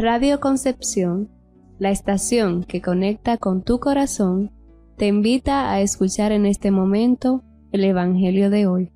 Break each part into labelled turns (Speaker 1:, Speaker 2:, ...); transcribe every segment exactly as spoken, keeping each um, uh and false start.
Speaker 1: Radio Concepción, la estación que conecta con tu corazón, te invita a escuchar en este momento el Evangelio de hoy.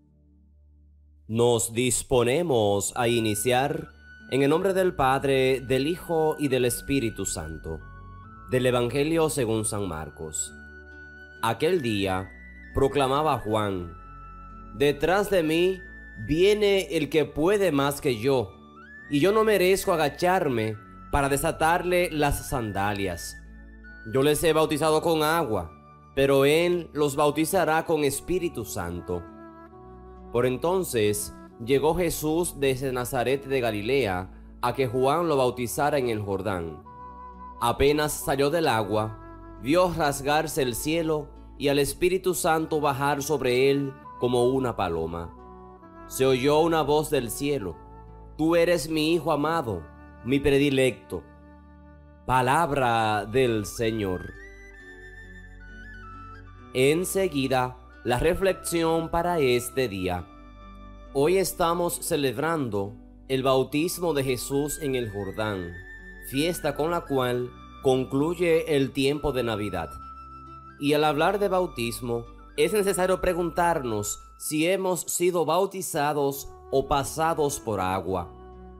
Speaker 2: Nos disponemos a iniciar en el nombre del Padre, del Hijo y del Espíritu Santo, del Evangelio según San Marcos. Aquel día proclamaba Juan: detrás de mí viene el que puede más que yo, y yo no merezco agacharme para desatarle las sandalias. Yo les he bautizado con agua, pero él los bautizará con Espíritu Santo. Por entonces llegó Jesús desde Nazaret de Galilea a que Juan lo bautizara en el Jordán. Apenas salió del agua, vio rasgarse el cielo y al Espíritu Santo bajar sobre él como una paloma. Se oyó una voz del cielo: Tú eres mi Hijo amado, mi predilecto. Palabra del Señor. Enseguida, la reflexión para este día. Hoy estamos celebrando el bautismo de Jesús en el Jordán, fiesta con la cual concluye el tiempo de Navidad. Y al hablar de bautismo, es necesario preguntarnos si hemos sido bautizados o pasados por agua.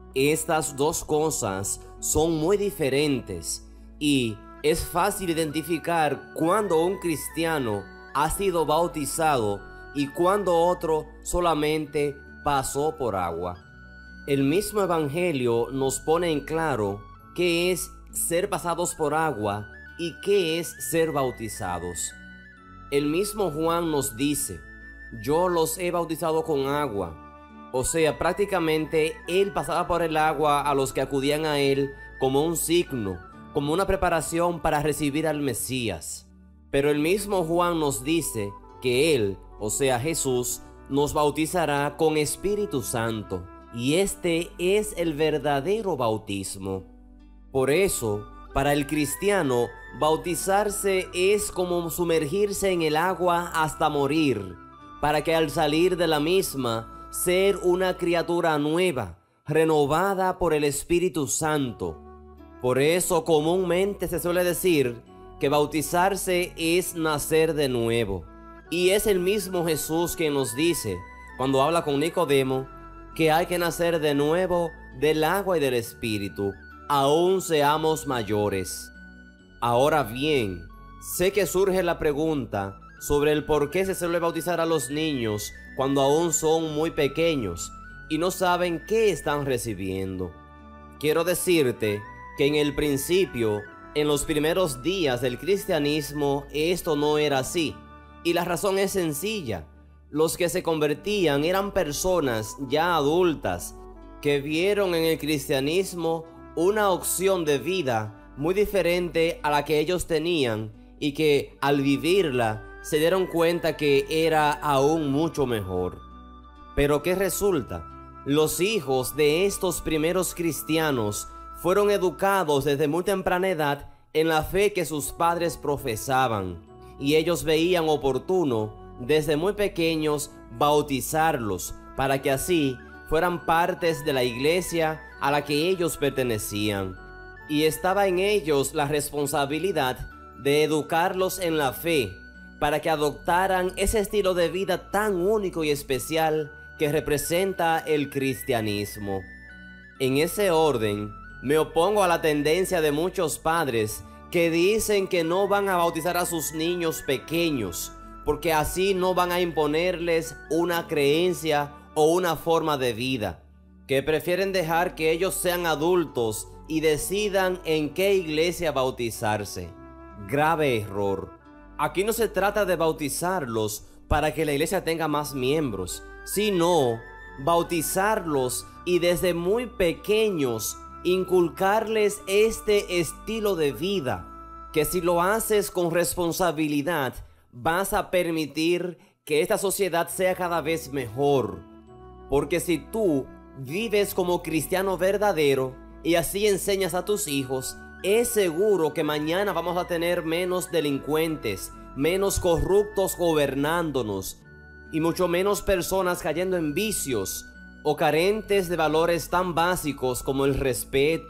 Speaker 2: Estas dos cosas son muy diferentes y es fácil identificar cuando un cristiano ha sido bautizado y cuando otro solamente pasó por agua. El mismo Evangelio nos pone en claro qué es ser pasados por agua y qué es ser bautizados. El mismo Juan nos dice: yo los he bautizado con agua. O sea, prácticamente él pasaba por el agua a los que acudían a él como un signo, como una preparación para recibir al Mesías. Pero el mismo Juan nos dice que él, o sea Jesús, nos bautizará con Espíritu Santo, y este es el verdadero bautismo. Por eso, para el cristiano, bautizarse es como sumergirse en el agua hasta morir, para que al salir de la misma, ser una criatura nueva, renovada por el Espíritu Santo. Por eso comúnmente se suele decir que bautizarse es nacer de nuevo. Y es el mismo Jesús quien nos dice, cuando habla con Nicodemo, que hay que nacer de nuevo del agua y del Espíritu, aún seamos mayores. Ahora bien, sé que surge la pregunta sobre el por qué se suele bautizar a los niños cuando aún son muy pequeños y no saben qué están recibiendo. Quiero decirte que en el principio, en los primeros días del cristianismo, esto no era así. Y la razón es sencilla. Los que se convertían eran personas ya adultas que vieron en el cristianismo una opción de vida muy diferente a la que ellos tenían y que al vivirla se dieron cuenta que era aún mucho mejor. Pero ¿qué resulta? Los hijos de estos primeros cristianos fueron educados desde muy temprana edad en la fe que sus padres profesaban, y ellos veían oportuno desde muy pequeños bautizarlos para que así fueran partes de la iglesia a la que ellos pertenecían. Y estaba en ellos la responsabilidad de educarlos en la fe, para que adoptaran ese estilo de vida tan único y especial que representa el cristianismo. En ese orden, me opongo a la tendencia de muchos padres que dicen que no van a bautizar a sus niños pequeños, porque así no van a imponerles una creencia o una forma de vida, que prefieren dejar que ellos sean adultos y decidan en qué iglesia bautizarse. Grave error. Aquí no se trata de bautizarlos para que la iglesia tenga más miembros, sino bautizarlos y desde muy pequeños inculcarles este estilo de vida, que si lo haces con responsabilidad, vas a permitir que esta sociedad sea cada vez mejor. Porque si tú vives como cristiano verdadero y así enseñas a tus hijos, es seguro que mañana vamos a tener menos delincuentes, menos corruptos gobernándonos y mucho menos personas cayendo en vicios o carentes de valores tan básicos como el respeto,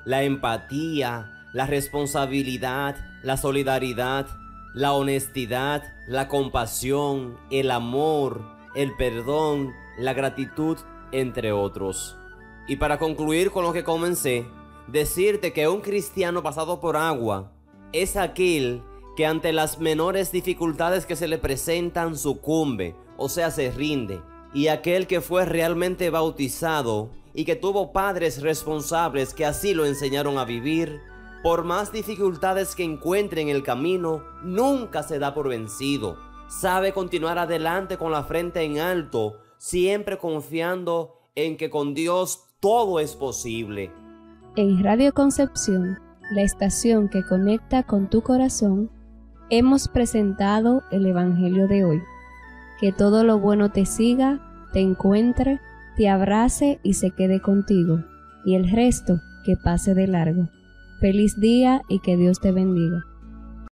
Speaker 2: la empatía, la responsabilidad, la solidaridad, la honestidad, la compasión, el amor, el perdón, la gratitud, entre otros. Y para concluir con lo que comencé, decirte que un cristiano pasado por agua es aquel que ante las menores dificultades que se le presentan sucumbe, o sea, se rinde, y aquel que fue realmente bautizado y que tuvo padres responsables que así lo enseñaron a vivir, por más dificultades que encuentre en el camino, nunca se da por vencido. Sabe continuar adelante con la frente en alto, siempre confiando en que con Dios todo es posible.
Speaker 1: En Radio Concepción, la estación que conecta con tu corazón, hemos presentado el Evangelio de hoy. Que todo lo bueno te siga, te encuentre, te abrace y se quede contigo, y el resto que pase de largo. Feliz día y que Dios te bendiga.